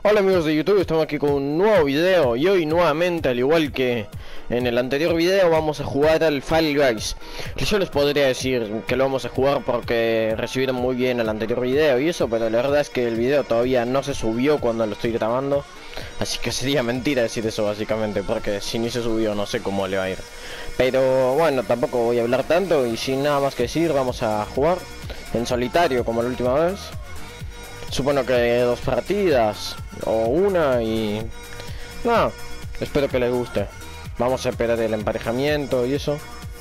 Hola amigos de YouTube, estamos aquí con un nuevo video y hoy nuevamente, al igual que en el anterior video, vamos a jugar al Fall Guys. Yo les podría decir que lo vamos a jugar porque recibieron muy bien el anterior video y eso, pero la verdad es que el video todavía no se subió cuando lo estoy grabando. Así que sería mentira decir eso básicamente, porque si ni se subió no sé cómo le va a ir. Pero bueno, tampoco voy a hablar tanto y sin nada más que decir, vamos a jugar en solitario como la última vez. Supongo que 2 partidas o una y... no, espero que les guste. Vamos a esperar el emparejamiento y eso.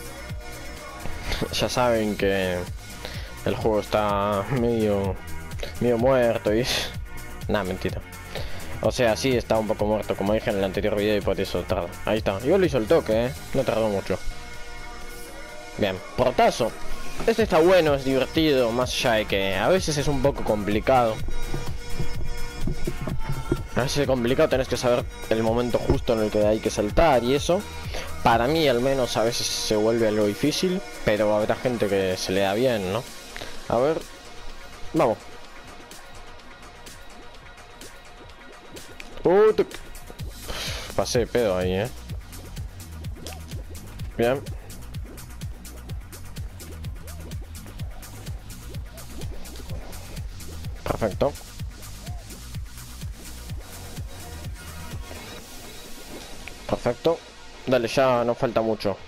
Ya saben que el juego está medio muerto y... nada, mentira. O sea, sí está un poco muerto, como dije en el anterior video, y por eso tarda. Ahí está, yo lo hizo el toque, no tardó mucho. Bien, portazo. Este está bueno, es divertido, más allá de que a veces es un poco complicado. A veces es complicado, tenés que saber el momento justo en el que hay que saltar y eso. Para mí al menos a veces se vuelve algo difícil, pero habrá gente que se le da bien, ¿no? A ver, vamos. Pasé de pedo ahí, Bien. Perfecto. Perfecto. Dale, ya no falta mucho.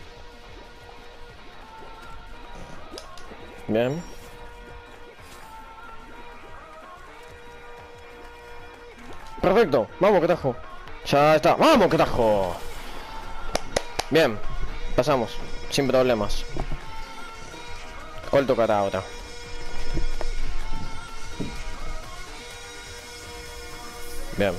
Bien. Perfecto. Vamos, que tajo. Ya está. ¡Vamos, que tajo! Bien. Pasamos. Sin problemas. ¿Cuál tocará ahora? Bien.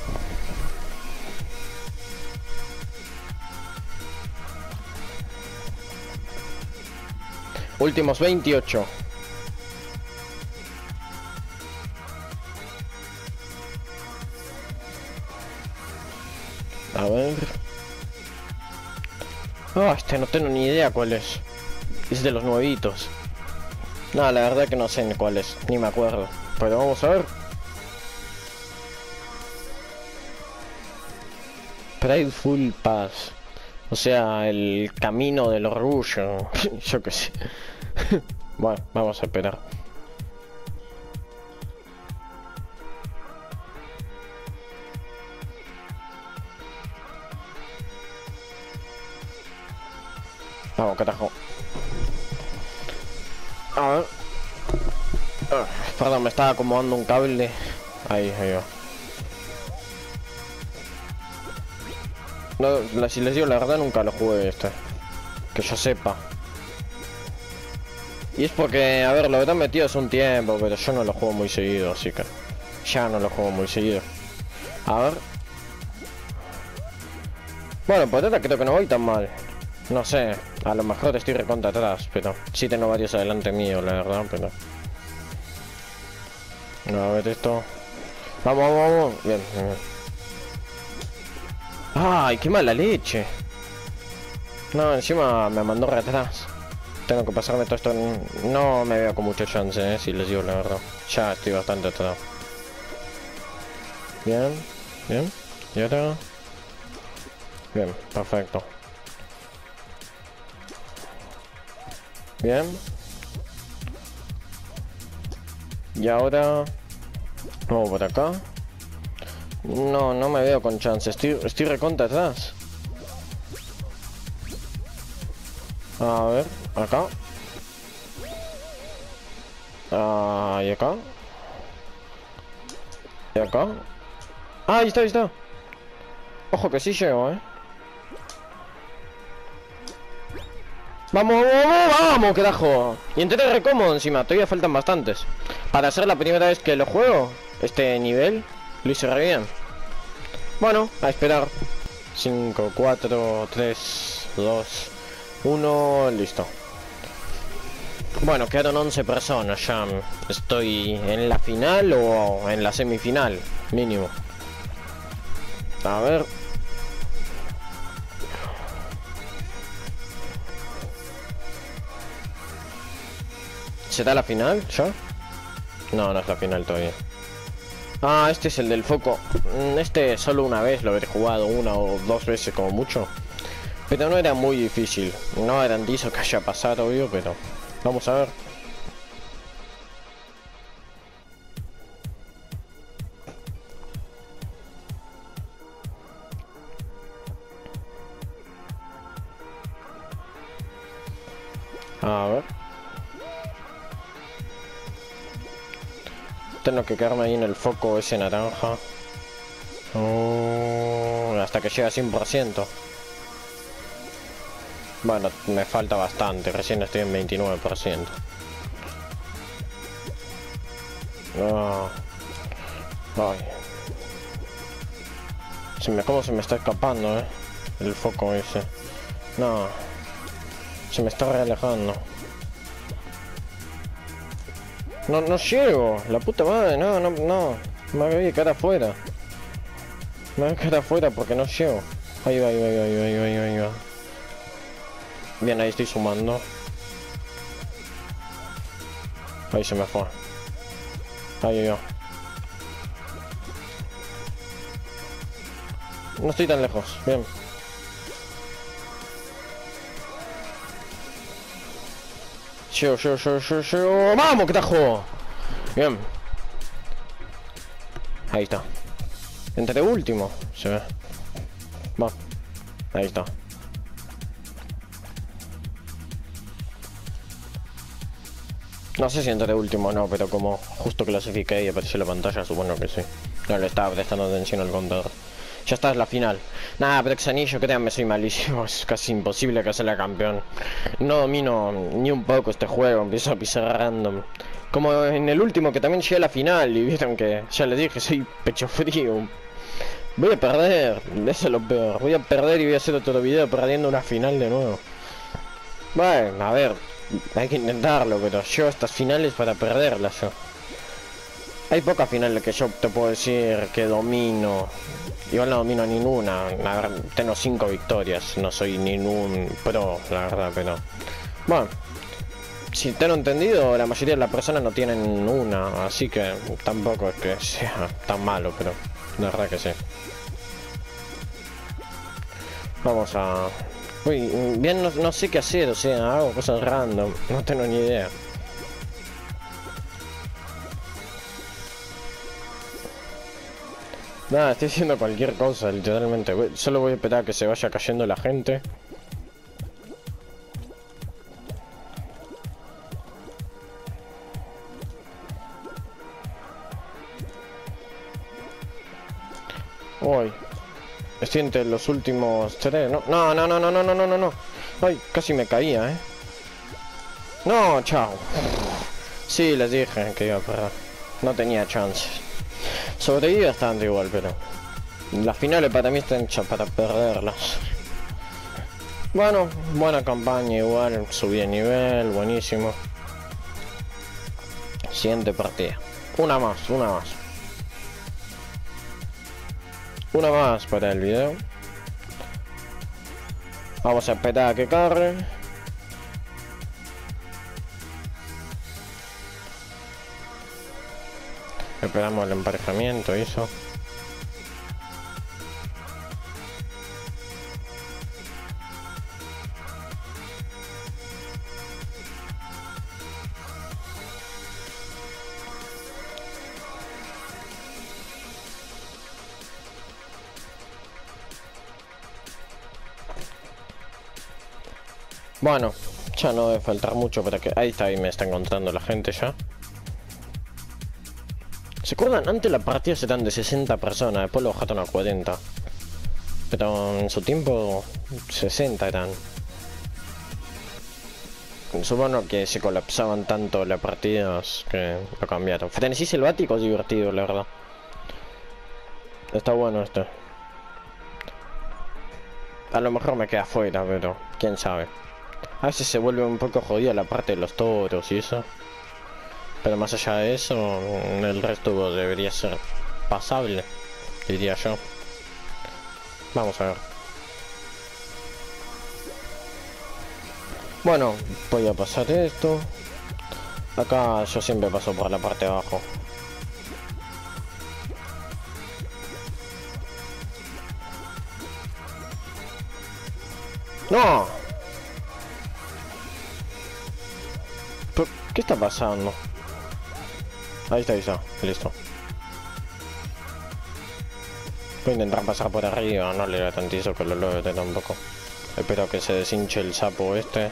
Últimos 28. A ver. Este no tengo ni idea cuál es. Es de los nuevitos. No, la verdad que no sé ni cuál es. Ni me acuerdo. Pero vamos a ver. Prideful Pass. O sea, el camino del orgullo. Yo qué sé. Bueno, vamos a esperar. Vamos, carajo. A ver. Perdón, me estaba acomodando un cable. Ahí va. No, si les digo la verdad, nunca lo jugué este. Que yo sepa. Y es porque, a ver, lo que han metido es un tiempo, pero yo no lo juego muy seguido, así que... ya no lo juego muy seguido. A ver. Bueno, pues ahora creo que no voy tan mal. No sé, a lo mejor estoy recontra atrás, pero... sí tengo varios adelante mío, la verdad, pero... no, a ver esto... vamos, vamos. Bien, bien. ¡Ay, qué mala leche! No, encima me mandó re atrás. Tengo que pasarme todo esto. No me veo con mucha chance, si les digo la verdad. Ya estoy bastante atrás. Bien, bien. ¿Y ahora? Bien, perfecto. Bien. Y ahora... vamos por acá. No, no me veo con chance. Estoy recontra atrás. A ver, acá. Y acá. Y acá. Ah, ahí está, ahí está. Ojo que sí llego, Vamos, vamos, vamos, carajo. Y entré re cómodo encima, todavía faltan bastantes. Para ser la primera vez que lo juego, este nivel, lo hice re bien. Bueno, a esperar. 5, 4, 3, 2, 1, listo. Bueno, quedaron 11 personas ya. ¿Estoy en la final o en la semifinal? Mínimo. A ver. ¿Será la final ya? No, no es la final todavía. Ah, este es el del foco. Este solo una vez lo habré jugado, una o dos veces como mucho. Pero no era muy difícil. No garantizo que haya pasado, obvio, pero... Vamos a ver. A ver. Tengo que quedarme ahí en el foco ese naranja. Hasta que llegue a 100%. Bueno, me falta bastante. Recién estoy en 29%. No. Ay. ¿Cómo se me está escapando, el foco ese? No. Se me está realejando. No, no llego. La puta madre, no. Me voy a quedar afuera. Me voy a quedar afuera porque no llego. Ahí va. Bien, ahí estoy sumando. Ahí se me fue. Ahí va. No estoy tan lejos. Bien. Yo. ¡Vamos, que tajo! Bien. Ahí está. Entre último. Se ve. Va. Ahí está. No sé si entre último o no, pero como justo clasifiqué y apareció la pantalla, supongo que sí. No le estaba prestando atención al contador. Ya está, es la final. Nada, pero Xanillo, créanme, soy malísimo. Es casi imposible que sea campeón. No domino ni un poco este juego, empiezo a pisar random. Como en el último que también llegué a la final y vieron que, ya les dije, soy pecho frío. Voy a perder, eso es lo peor. Voy a perder y voy a hacer otro video perdiendo una final de nuevo. Bueno, a ver, hay que intentarlo, pero yo estas finales para perderlas yo. Hay pocas finales que yo te puedo decir que domino. Igual no domino ninguna. A ver, tengo 5 victorias. No soy ningún pro, la verdad, pero... Bueno, si tengo entendido, la mayoría de las personas no tienen una. Así que tampoco es que sea tan malo, pero la verdad que sí. Vamos a... Uy, bien, no sé qué hacer, o sea, hago cosas random. No tengo ni idea. Nada, estoy haciendo cualquier cosa, literalmente. Solo voy a esperar a que se vaya cayendo la gente. Uy. Estoy entre los últimos 3, ¿no? No. Ay, casi me caía, No, chao. Sí, les dije que iba a perder. No tenía chance. Sobreviví bastante igual, pero... Las finales para mí están hechas para perderlas. Bueno, buena campaña igual. Subí de nivel, buenísimo. Siguiente partida. Una más. Una más para el video. Vamos a esperar a que cargue. Esperamos el emparejamiento, eso. Bueno, ya no debe faltar mucho para que... Ahí está, ahí me está encontrando la gente ya. ¿Se acuerdan? Antes las partidas eran de 60 personas, después lo bajaron a 40. Pero en su tiempo 60 eran. Supongo que se colapsaban tanto las partidas que lo cambiaron. Frenesí selvático es divertido, la verdad. Está bueno esto. A lo mejor me queda afuera, pero quién sabe. A veces se vuelve un poco jodida la parte de los toros y eso. Pero más allá de eso, el resto debería ser pasable, diría yo. Vamos a ver. Bueno, voy a pasar esto. Acá yo siempre paso por la parte de abajo. ¡No! ¿Pero qué está pasando? Ahí está, listo. Voy a intentar pasar por arriba, no le da tantizo que lo logre tampoco. Espero que se deshinche el sapo este.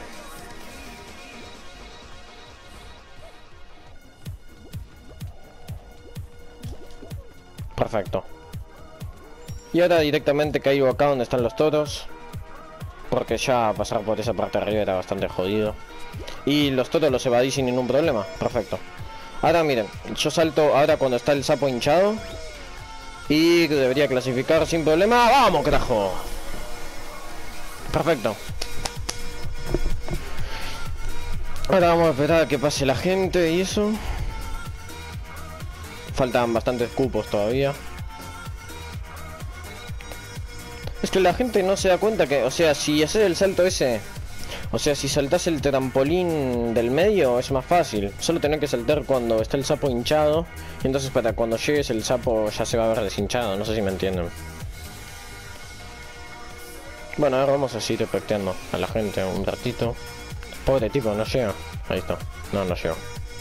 Perfecto. Y ahora directamente caigo acá donde están los toros. Porque ya pasar por esa parte de arriba era bastante jodido. Y los toros los evadí sin ningún problema. Perfecto. Ahora miren, yo salto ahora cuando está el sapo hinchado. Y debería clasificar sin problema. ¡Vamos, carajo! Perfecto. Ahora vamos a esperar a que pase la gente y eso. Faltan bastantes cupos todavía. Es que la gente no se da cuenta que, o sea, si haces el salto ese, o sea, si saltás el trampolín del medio es más fácil. Solo tenés que saltar cuando está el sapo hinchado. Y entonces para cuando llegues el sapo ya se va a ver deshinchado. No sé si me entienden. Bueno, ahora vamos a seguir respectando a la gente un ratito. Pobre tipo, no llega. Ahí está. No llegó.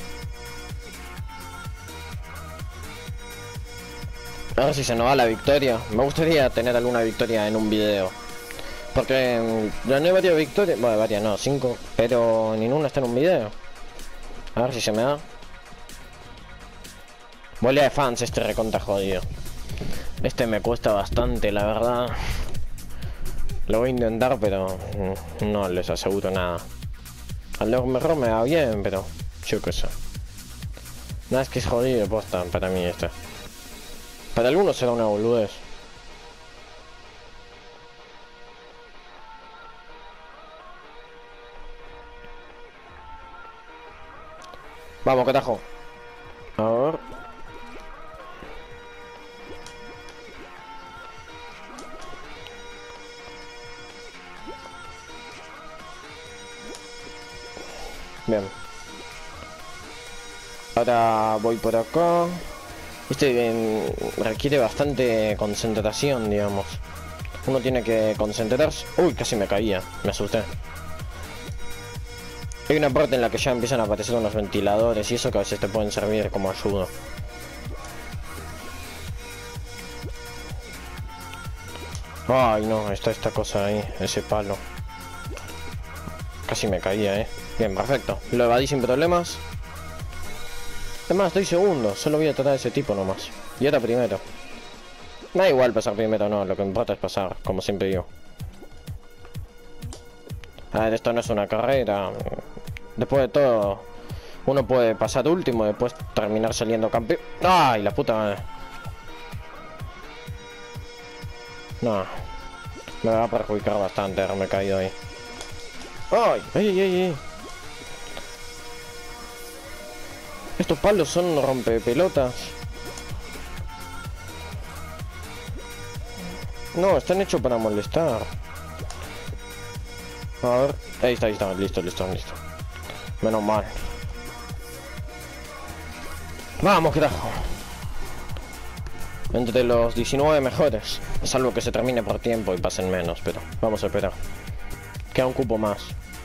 A ver si se nos va la victoria. Me gustaría tener alguna victoria en un video. Porque gané varias victorias. Bueno, varias no, 5. Pero ninguna está en un video. A ver si se me da. Volea de fans, este recontra jodido. Este me cuesta bastante, la verdad. Lo voy a intentar, pero no les aseguro nada. A lo mejor me va bien, pero yo qué sé. Nada, es que es jodido posta para mí este. Para algunos será una boludez. Vamos, carajo. A ver. Bien. Ahora voy por acá. Este requiere bastante concentración, digamos. Uno tiene que concentrarse. Uy, casi me caía, me asusté. Hay una parte en la que ya empiezan a aparecer unos ventiladores y eso que a veces te pueden servir como ayuda. Ay, no, está esta cosa ahí, ese palo. Casi me caía, Bien, perfecto. Lo evadí sin problemas. Además, estoy segundo. Solo voy a tratar a ese tipo nomás. Y ahora primero. Da igual pasar primero, no. Lo que importa es pasar, como siempre digo. A ver, esto no es una carrera. Después de todo, uno puede pasar último y después terminar saliendo campeón. ¡Ay, la puta madre! No. Me va a perjudicar bastante haberme caído ahí. ¡Ay! ¡Ay! Estos palos son rompepelotas. No, están hechos para molestar. A ver. Ahí está. Listo. Menos mal. Vamos, carajo. Entre los 19 mejores. Salvo que se termine por tiempo y pasen menos, pero vamos a esperar. Queda un cupo más.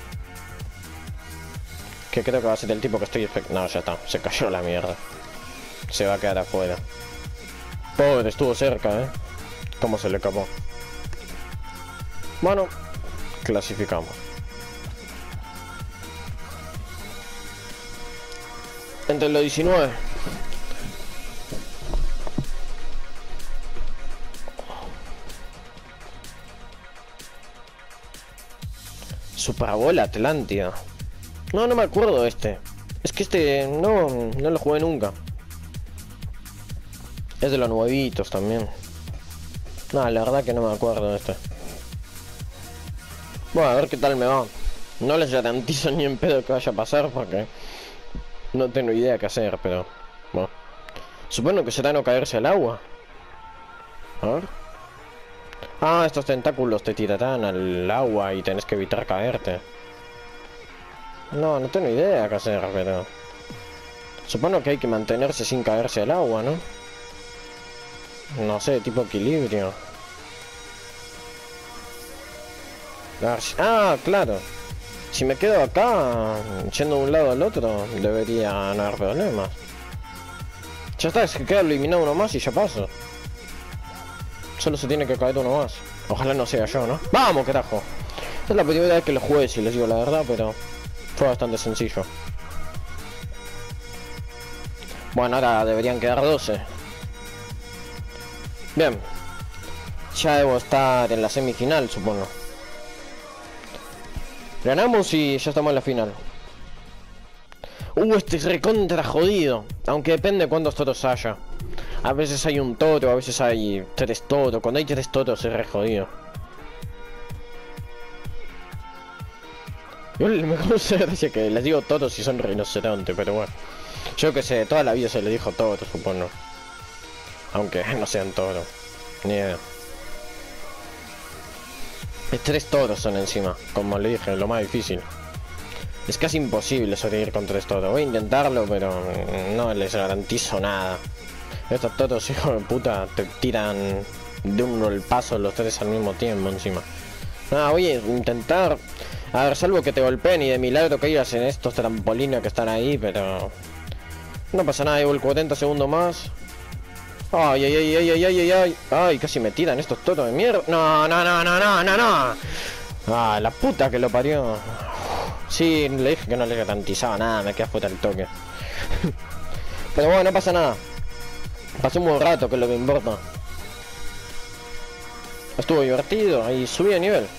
Que creo que va a ser el tipo que estoy... No, ya está. Se cayó la mierda. Se va a quedar afuera. Pobre, estuvo cerca, Cómo se le escapó. Bueno, clasificamos. Entre los 19. Superbola Atlántida. No me acuerdo de este. Es que este no lo jugué nunca. Es de los nuevitos también. No, la verdad que no me acuerdo de este. Bueno, a ver qué tal me va. No les garantizo ni en pedo que vaya a pasar porque no tengo idea qué hacer, pero bueno. Supongo que será no caerse al agua. A ver. Ah, estos tentáculos te tirarán al agua y tenés que evitar caerte. No tengo idea qué hacer, pero supongo que hay que mantenerse sin caerse al agua, ¿no? No sé, tipo equilibrio. Ah, claro. Si me quedo acá, yendo de un lado al otro, debería no haber problemas. Ya está, es que queda eliminado uno más y ya paso. Solo se tiene que caer uno más. Ojalá no sea yo, ¿no? ¡Vamos, carajo! Esta es la primera vez que lo jugué, si les digo la verdad, pero fue bastante sencillo. Bueno, ahora deberían quedar 12. Bien. Ya debo estar en la semifinal, supongo. Ganamos y ya estamos en la final. Este es recontra jodido. Aunque depende de cuántos toros haya. A veces hay un toro, a veces hay 3 toros. Cuando hay 3 toros es re jodido. Yo me causa gracia que les digo toros si son rinocerontes, pero bueno. Yo que sé, toda la vida se le dijo toros, supongo. Aunque no sean toros. Ni idea. 3 toros son encima, como le dije, lo más difícil. Es casi imposible sobrevivir con 3 toros. Voy a intentarlo, pero no les garantizo nada. Estos toros, hijo de puta, te tiran de un golpazo los 3 al mismo tiempo encima. Nada, voy a intentar. A ver, salvo que te golpeen y de milagro caigas en estos trampolines que están ahí, pero no pasa nada, llevo el 40 segundos más. Ay, ay, ay, ay, ay, ay, ay, ay, casi me tiran estos toros de mierda. No, no, no, no, no, no, no. Ah, la puta que lo parió. Sí, le dije que no le garantizaba nada, me quedé fuera el toque. Pero bueno, no pasa nada. Pasó un buen rato, que es lo que importa. Estuvo divertido y subí de nivel.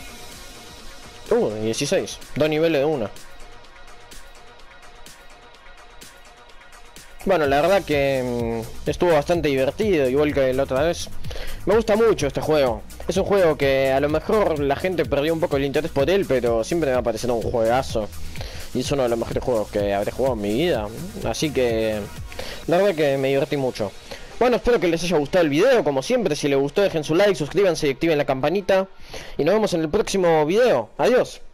16. 2 niveles de una. Bueno, la verdad que estuvo bastante divertido, igual que la otra vez. Me gusta mucho este juego. Es un juego que a lo mejor la gente perdió un poco el interés por él, pero siempre me ha parecido un juegazo. Y es uno de los mejores juegos que habré jugado en mi vida. Así que la verdad que me divertí mucho. Bueno, espero que les haya gustado el video. Como siempre, si les gustó dejen su like, suscríbanse y activen la campanita. Y nos vemos en el próximo video. Adiós.